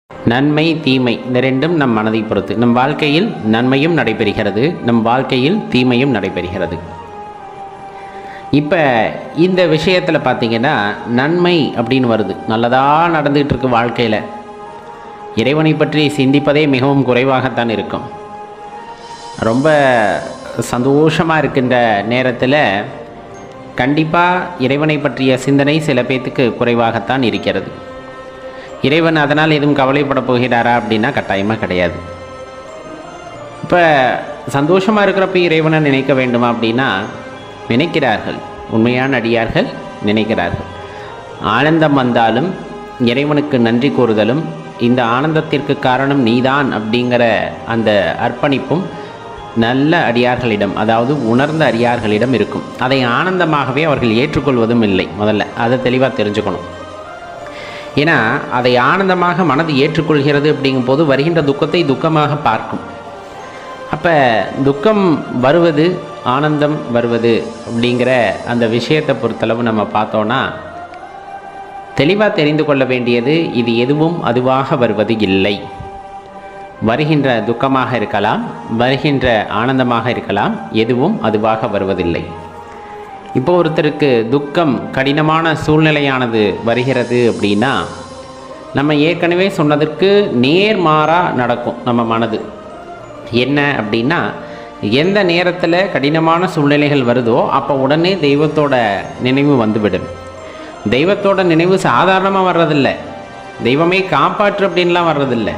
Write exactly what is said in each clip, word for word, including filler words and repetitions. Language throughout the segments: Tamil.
நன்மை தீமை இந்த ரெண்டும் நம் மனதை பொறுத்து. நம் வாழ்க்கையில் நன்மையும் நடைபெறுகிறது, நம் வாழ்க்கையில் தீமையும் நடைபெறுகிறது. இப்போ இந்த விஷயத்தில் பார்த்திங்கன்னா நன்மை அப்படின்னு வருது, நல்லதாக நடந்துகிட்டு இருக்கு வாழ்க்கையில். இறைவனை பற்றி சிந்திப்பதே மிகவும் குறைவாகத்தான் இருக்கும். ரொம்ப சந்தோஷமாக இருக்கின்ற நேரத்தில் கண்டிப்பாக இறைவனை பற்றிய சிந்தனை சில பேர்த்துக்கு குறைவாகத்தான் இருக்கிறது. இறைவன் அதனால் எதுவும் கவலைப்பட போகிறாரா அப்படின்னா கட்டாயமாக கிடையாது. இப்போ சந்தோஷமாக இருக்கிறப்ப இறைவனை நினைக்க வேண்டுமா அப்படின்னா நினைக்கிறார்கள், உண்மையான அடியார்கள் நினைக்கிறார்கள். ஆனந்தம் வந்தாலும் இறைவனுக்கு நன்றி கூறுதலும், இந்த ஆனந்தத்திற்கு காரணம் நீதான் அப்படிங்கிற அந்த அர்ப்பணிப்பும் நல்ல அடியார்களிடம், அதாவது உணர்ந்த அடியார்களிடம் இருக்கும். அதை ஆனந்தமாகவே அவர்கள் ஏற்றுக்கொள்வதும் இல்லை. முதல்ல அதை தெளிவாக தெரிஞ்சுக்கணும். ஏன்னா அதை ஆனந்தமாக மனது ஏற்றுக்கொள்கிறது அப்படிங்கும்போது வருகின்ற துக்கத்தை துக்கமாக பார்க்கும். அப்போ துக்கம் வருவது ஆனந்தம் வருவது அப்படிங்கிற அந்த விஷயத்தை பொறுத்தளவு நம்ம பார்த்தோன்னா தெளிவாக தெரிந்து கொள்ள வேண்டியது, இது எதுவும் அதுவாக வருவது இல்லை. வருகின்ற துக்கமாக இருக்கலாம், வருகின்ற ஆனந்தமாக இருக்கலாம், எதுவும் அதுவாக வருவதில்லை. இப்போ ஒருத்தருக்கு துக்கம், கடினமான சூழ்நிலையானது வருகிறது அப்படின்னா நம்ம ஏற்கனவே சொன்னதற்கு நேர்மாறாக நடக்கும் நம்ம மனது. என்ன அப்படின்னா, எந்த நேரத்தில் கடினமான சூழ்நிலைகள் வருதோ அப்போ உடனே தெய்வத்தோட நினைவு வந்துவிடும். தெய்வத்தோட நினைவு சாதாரணமாக வர்றதில்லை, தெய்வமே காப்பாற்று அப்படின்லாம் வர்றதில்லை.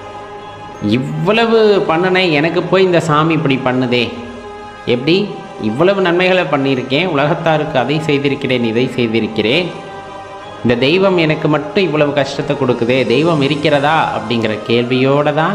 இவ்வளவு பண்ணினேன், எனக்கு போய் இந்த சாமி இப்படி பண்ணுதே, எப்படி இவ்வளவு நன்மைகளை பண்ணியிருக்கேன், உலகத்தாருக்கு அதை செய்திருக்கிறேன், இதை செய்திருக்கிறேன், இந்த தெய்வம் எனக்கு மட்டும் இவ்வளவு கஷ்டத்தை கொடுக்குதே, தெய்வம் இருக்கிறதா அப்படிங்கிற கேள்வியோடு தான்.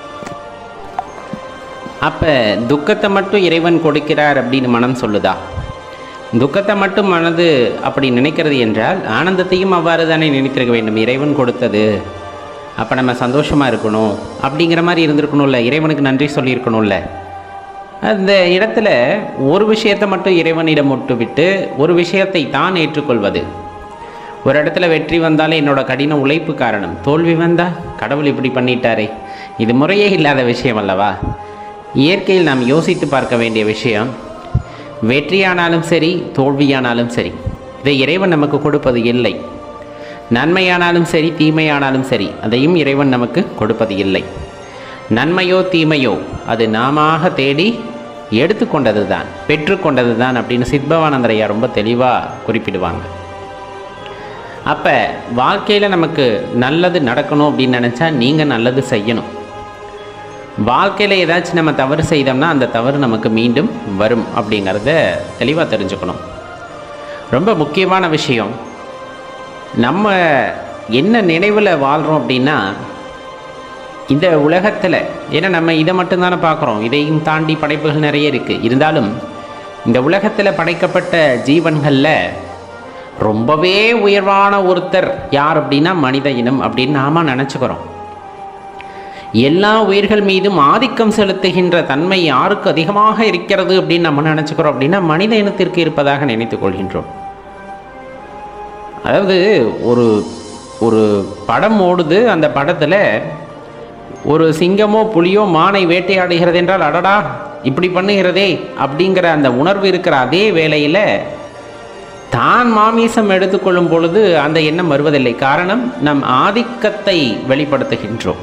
அப்போ துக்கத்தை மட்டும் இறைவன் கொடுக்கிறார் அப்படின்னு மனம் சொல்லுதா? துக்கத்தை மட்டும் மனது அப்படி நினைக்கிறது என்றால் ஆனந்தத்தையும் அவ்வாறு தானே நினைத்திருக்க வேண்டும். இறைவன் கொடுத்தது, அப்போ நம்ம சந்தோஷமாக இருக்கணும் அப்படிங்கிற மாதிரி இருந்திருக்கணும்ல, இறைவனுக்கு நன்றி சொல்லியிருக்கணும்ல. அந்த இடத்துல ஒரு விஷயத்தை மட்டும் இறைவனிடம் விட்டு விட்டு ஒரு விஷயத்தை தான் ஏற்றுக்கொள்வது. ஒரு இடத்துல வெற்றி வந்தாலே என்னோட கடின உழைப்பு காரணம், தோல்வி வந்தால் கடவுள் இப்படி பண்ணிட்டாரே, இது முறையே இல்லாத விஷயம் அல்லவா? இயற்கையில் நாம் யோசித்து பார்க்க வேண்டிய விஷயம், வெற்றியானாலும் சரி தோல்வியானாலும் சரி இதை இறைவன் நமக்கு கொடுப்பது இல்லை. நன்மையானாலும் சரி தீமையானாலும் சரி அதையும் இறைவன் நமக்கு கொடுப்பது இல்லை. நன்மையோ தீமையோ அது நாம தேடி எடுத்துக்கொண்டது தான், பெற்றுக்கொண்டது தான் அப்படின்னு சித்பவானந்தரையா ரொம்ப தெளிவாக குறிப்பிடுவாங்க. அப்போ வாழ்க்கையில் நமக்கு நல்லது நடக்கணும் அப்படின்னு நினச்சா நீங்கள் நல்லது செய்யணும். வாழ்க்கையில் ஏதாச்சும் நம்ம தவறு செய்தோம்னா அந்த தவறு நமக்கு மீண்டும் வரும் அப்படிங்கிறத தெளிவாக தெரிஞ்சுக்கணும். ரொம்ப முக்கியமான விஷயம், நம்ம என்ன நினைவில் வாழ்கிறோம் அப்படின்னா இந்த உலகத்தில், ஏன்னா நம்ம இதை மட்டும்தானே பார்க்குறோம், இதையும் தாண்டி படைப்புகள் நிறைய இருக்குது. இருந்தாலும் இந்த உலகத்தில் படைக்கப்பட்ட ஜீவன்களில் ரொம்பவே உயர்வான ஒருத்தர் யார் அப்படின்னா மனித இனம் அப்படின்னு நாம் நினச்சிக்கிறோம். எல்லா உயிர்கள் மீதும் ஆதிக்கம் செலுத்துகின்ற தன்மை யாருக்கு அதிகமாக இருக்கிறது அப்படின்னு நம்ம நினச்சிக்கிறோம் அப்படின்னா மனித இனத்திற்கு இருப்பதாக நினைத்து கொள்கின்றோம். அதாவது ஒரு ஒரு படம் ஓடுது, அந்த படத்தில் ஒரு சிங்கமோ புலியோ மானை வேட்டையாடுகிறது என்றால் அடடா இப்படி பண்ணுகிறதே அப்படிங்கிற அந்த உணர்வு இருக்கிற அதே வேளையில் தான் மாமிசம் எடுத்துக்கொள்ளும் பொழுது அந்த எண்ணம் வருவதில்லை. காரணம், நம் ஆதிக்கத்தை வெளிப்படுத்துகின்றோம்.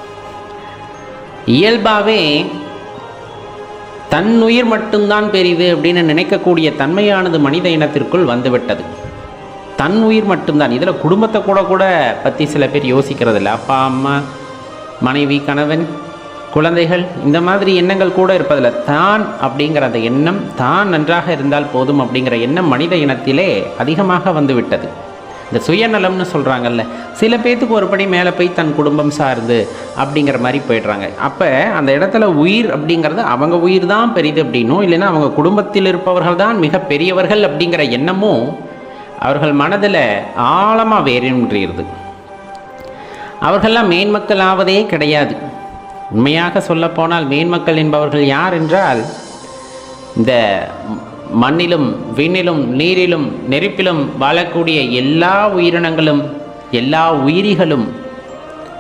இயல்பாகவே தன் உயிர் மட்டும்தான் பெரிது அப்படின்னு நினைக்கக்கூடிய தன்மையானது மனித இனத்திற்குள் வந்துவிட்டது. தன் உயிர் மட்டும்தான். இதில் குடும்பத்தை கூட கூட பற்றி சில பேர் யோசிக்கிறதில்ல. அப்பா அம்மா, மனைவி, கணவன், குழந்தைகள், இந்த மாதிரி எண்ணங்கள் கூட இருப்பதில்லை. தான் அப்படிங்கிற அந்த எண்ணம், தான் நன்றாக இருந்தால் போதும் அப்படிங்கிற எண்ணம் மனித இனத்திலே அதிகமாக வந்துவிட்டது. இந்த சுயநலம்னு சொல்கிறாங்கல்ல, சில பேர்த்துக்கு ஒரு படி மேலே போய் தன் குடும்பம் சார்ந்து அப்படிங்கிற மாதிரி போய்ட்றாங்க. அப்போ அந்த இடத்துல உயிர் அப்படிங்கிறது அவங்க உயிர் தான் பெரிது அப்படின்னும், இல்லைன்னா அவங்க குடும்பத்தில் இருப்பவர்கள் தான் மிக பெரியவர்கள் அப்படிங்கிற எண்ணமும் அவர்கள் மனதில் ஆழமாக வேறுன்றது. அவர்களெல்லாம் மேன்மக்கள் ஆவதே கிடையாது. உண்மையாக சொல்லப்போனால் மேன்மக்கள் என்பவர்கள் யார் என்றால், இந்த மண்ணிலும் விண்ணிலும் நீரிலும் நெருப்பிலும் வாழக்கூடிய எல்லா உயிரினங்களும் எல்லா உயிரிகளும்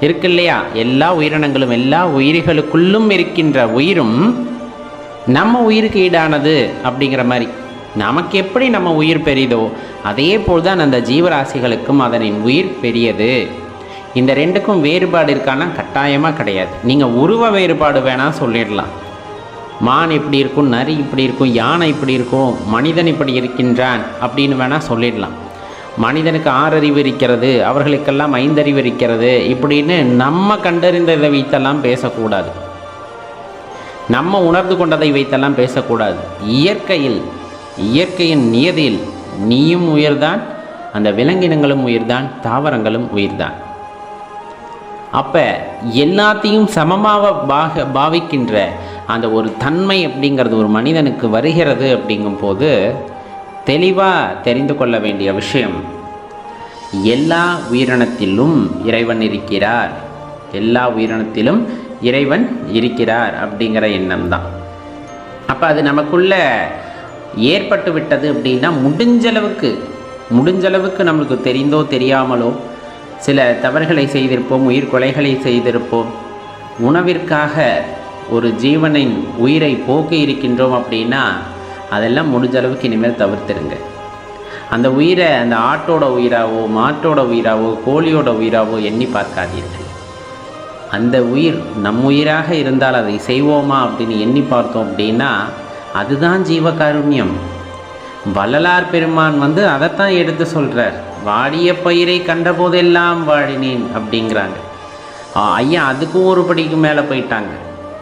இருக்கு இல்லையா? எல்லா உயிரினங்களும் எல்லா உயிர்களுக்குள்ளும் இருக்கின்ற உயிரும் நம்ம உயிருக்கு ஈடானது அப்படிங்கிற மாதிரி. நமக்கு எப்படி நம்ம உயிர் பெரியதோ அதே போல் தான் அந்த ஜீவராசிகளுக்கும் அதனின் உயிர் பெரியது. இந்த ரெண்டுக்கும் வேறுபாடு இருக்கான்னா கட்டாயமாக கிடையாது. நீங்கள் உருவ வேறுபாடு வேணால் சொல்லிடலாம். மான் இப்படி இருக்கும், நரி இப்படி இருக்கும், யானை இப்படி இருக்கும், மனிதன் இப்படி இருக்கின்றான் அப்படின்னு வேணால் சொல்லிடலாம். மனிதனுக்கு ஆறறிவு இருக்கிறது, அவர்களுக்கெல்லாம் ஐந்தறிவு இருக்கிறது இப்படின்னு நம்ம கண்டறிந்ததை வைத்தெல்லாம் பேசக்கூடாது. நம்ம உணர்ந்து கொண்டதை வைத்தெல்லாம் பேசக்கூடாது. இயற்கையில் இயற்கையின் நியதியில் நீயும் உயிர்தான், அந்த விலங்கினங்களும் உயிர்தான், தாவரங்களும் உயிர்தான். அப்போ எல்லாத்தையும் சமமாக பாக பாவிக்கின்ற அந்த ஒரு தன்மை அப்படிங்கிறது ஒரு மனிதனுக்கு வருகிறது. அப்படிங்கும்போது தெளிவாக தெரிந்து கொள்ள வேண்டிய விஷயம், எல்லா உயிரினத்திலும் இறைவன் இருக்கிறார், எல்லா உயிரினத்திலும் இறைவன் இருக்கிறார் அப்படிங்கிற எண்ணம் தான். அப்போ அது நமக்குள்ள ஏற்பட்டு விட்டது அப்படின்னா முடிஞ்சளவுக்கு முடிஞ்சளவுக்கு நம்மளுக்கு தெரிந்தோ தெரியாமலோ சில தவறுகளை செய்திருப்போம், உயிர் கொலைகளை செய்திருப்போம், உணவிற்காக ஒரு ஜீவனின் உயிரை போக்கி இருக்கின்றோம் அப்படின்னா அதெல்லாம் முடிஞ்சளவுக்கு இனிமேல் தவிர்த்துருங்க. அந்த உயிரை அந்த ஆட்டோட உயிராவோ மாட்டோட உயிராவோ கோழியோட உயிராவோ எண்ணி பார்க்காதீர்கள். அந்த உயிர் நம் உயிராக இருந்தால் அதை செய்வோமா அப்படின்னு எண்ணி பார்த்தோம் அப்படின்னா அதுதான் ஜீவகாருண்யம். வள்ளலார் பெருமான் வந்து அதைத்தான் எடுத்து சொல்கிறார். வாடிய பயிரை கண்ட போதெல்லாம் வாடினேன் அப்படிங்கிறாங்க. ஐயா அதுக்கும் ஒரு படிக்கு மேலே போயிட்டாங்க.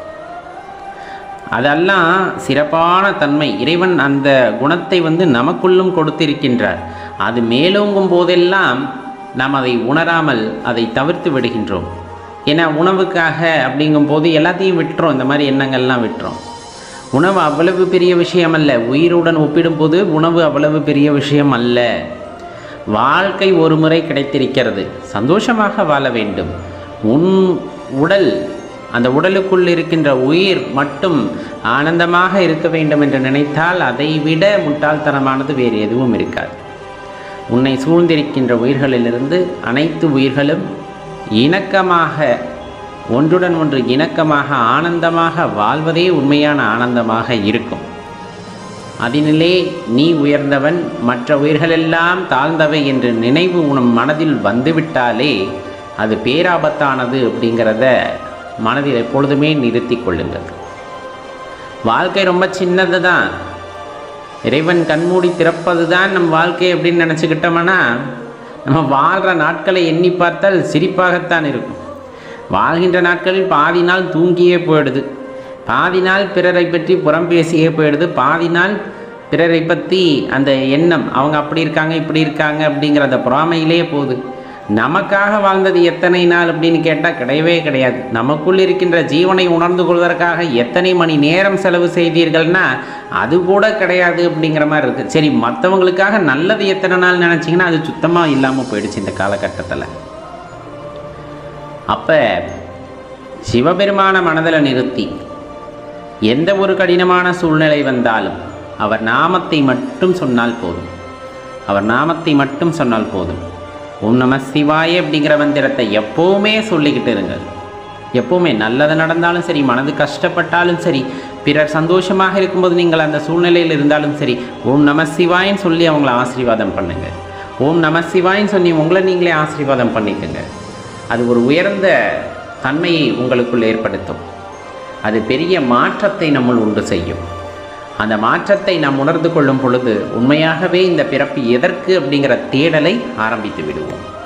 அதெல்லாம் சிறப்பான தன்மை. இறைவன் அந்த குணத்தை வந்து நமக்குள்ளும் கொடுத்திருக்கின்றார். அது மேலோங்கும் போதெல்லாம் நாம் அதை உணராமல் அதை தவிர்த்து விடுகின்றோம். ஏன்னா உணவுக்காக அப்படிங்கும் போது எல்லாத்தையும் விட்டுறோம், இந்த மாதிரி எண்ணங்கள்லாம் விட்டுறோம். உணவு அவ்வளவு பெரிய விஷயம் அல்ல. உயிருடன் ஒப்பிடும்போது உணவு அவ்வளவு பெரிய விஷயம் அல்ல. வாழ்க்கை ஒரு முறை கிடைத்திருக்கிறது, சந்தோஷமாக வாழ வேண்டும். உன் உடல், அந்த உடலுக்குள் இருக்கின்ற உயிர் மட்டும் ஆனந்தமாக இருக்க வேண்டும் என்று நினைத்தால் அதை விட முட்டாள்தனமானது வேறு எதுவும் இருக்காது. உன்னை சூழ்ந்திருக்கின்ற உயிர்களிலிருந்து அனைத்து உயிர்களும் இணக்கமாக, ஒன்றுடன் ஒன்று இணக்கமாக ஆனந்தமாக வாழ்வதே உண்மையான ஆனந்தமாக இருக்கும். அதனிலே நீ உயர்ந்தவன், மற்ற உயிர்களெல்லாம் தாழ்ந்தவை என்று நினைவு உன் மனதில் வந்துவிட்டாலே அது பேராபத்தானது அப்படிங்கிறத மனதில் எப்பொழுதுமே நிறுத்தி கொள்ளுங்கள். வாழ்க்கை ரொம்ப சின்னது தான். இறைவன் கண்மூடி திறப்பது தான் நம் வாழ்க்கை அப்படின்னு நினச்சிக்கிட்டோம்னா நம்ம வாழ்கிற நாட்களை எண்ணி பார்த்தால் சிரிப்பாகத்தான் இருக்கும். வாழ்கின்ற நாட்களில் பாதி நாள் தூங்கியே போயிடுது, பாதி நாள் பிறரை பற்றி புறம் பேசியே போயிடுது, பாதி நாள் பிறரை பற்றி அந்த எண்ணம் அவங்க அப்படி இருக்காங்க இப்படி இருக்காங்க அப்படிங்கிற அந்த பொறாமையிலே போகுது. நமக்காக வாழ்ந்தது எத்தனை நாள் அப்படின்னு கேட்டால் கிடையவே கிடையாது. நமக்குள் இருக்கின்ற ஜீவனை உணர்ந்து கொள்வதற்காக எத்தனை மணி நேரம் செலவு செய்தீர்கள்னா அது கூட கிடையாது அப்படிங்கிற மாதிரி இருக்குது. சரி, மற்றவங்களுக்காக நல்லது எத்தனை நாள் நினச்சிங்கன்னா அது சுத்தமாக இல்லாமல் போயிடுச்சு இந்த காலகட்டத்தில். அப்போ சிவபெருமான மனதில் நிறுத்தி எந்த ஒரு கடினமான சூழ்நிலை வந்தாலும் அவர் நாமத்தை மட்டும் சொன்னால் போதும், அவர் நாமத்தை மட்டும் சொன்னால் போதும். ஓம் நம சிவாய அப்படிங்கிற மந்திரத்தை எப்போவுமே சொல்லிக்கிட்டு இருங்கள். எப்போவுமே நல்லது நடந்தாலும் சரி, மனது கஷ்டப்பட்டாலும் சரி, பிறர் சந்தோஷமாக இருக்கும்போது நீங்கள் அந்த சூழ்நிலையில் இருந்தாலும் சரி, ஓம் நம சிவாயின்னு சொல்லி அவங்கள ஆசீர்வாதம் பண்ணுங்கள். ஓம் நம சிவாயின்னு சொல்லி உங்களை நீங்களே ஆசீர்வாதம் பண்ணிக்கோங்க. அது ஒரு உயர்ந்த தன்மையை உங்களுக்குள் ஏற்படுத்தும். அது பெரிய மாற்றத்தை நம்முள் உண்டு செய்யும். அந்த மாற்றத்தை நாம் உணர்ந்து கொள்ளும் பொழுது உண்மையாகவே இந்த பிறப்பு எதற்கு அப்படிங்கிற தேடலை ஆரம்பித்து விடுவோம்.